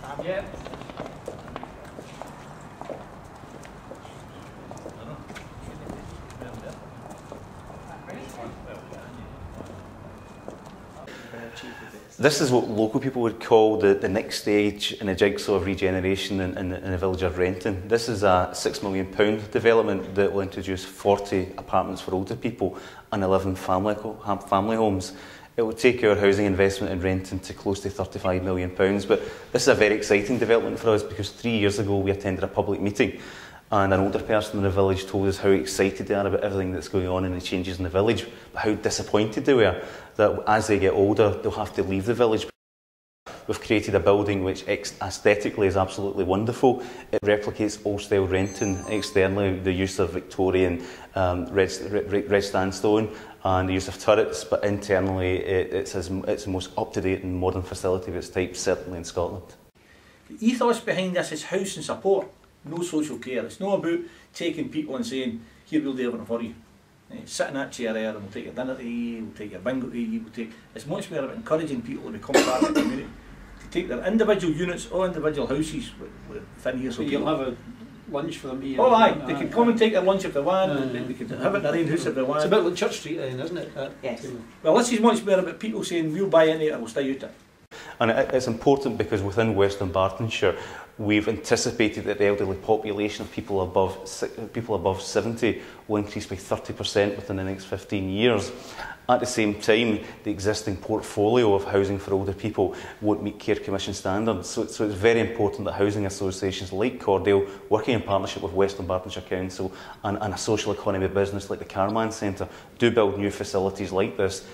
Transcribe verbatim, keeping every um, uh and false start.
Yeah. This is what local people would call the, the next stage in a jigsaw of regeneration in, in, in the village of Renton. This is a six million pound development that will introduce forty apartments for older people and eleven family, family homes. It will take our housing investment in Renton to close to thirty-five million pounds. But this is a very exciting development for us because three years ago we attended a public meeting and an older person in the village told us how excited they are about everything that's going on and the changes in the village, but how disappointed they were that as they get older they'll have to leave the village. We've created a building which aesthetically is absolutely wonderful. It replicates old-style Renton externally, the use of Victorian um, red, red, red sandstone and the use of turrets, but internally it, it's, as, it's the most up-to-date and modern facility of its type, certainly in Scotland. The ethos behind this is house and support, no social care. It's not about taking people and saying, here, we'll do everything for you. Uh, sit in that chair there and we'll take your dinner to you, we'll take your bingo to you, we'll take... It's much more about encouraging people to become part of the community. To take their individual units or individual houses within here. So you'll have a lunch for them here? Oh aye, they can come and take their lunch if they want, uh, they, they can have it in their own house if they want. It's a bit like Church Street then, isn't it? Uh, yes. Well, this is much more about people saying, we'll buy into it and we'll stay out it. And it's important because within Western Bartonshire we've anticipated that the elderly population of people above people above seventy will increase by thirty percent within the next fifteen years. At the same time, the existing portfolio of housing for older people won't meet Care Commission standards. So, so it's very important that housing associations like Cordale, working in partnership with Western Bartonshire Council and, and a social economy business like the Carman Centre, do build new facilities like this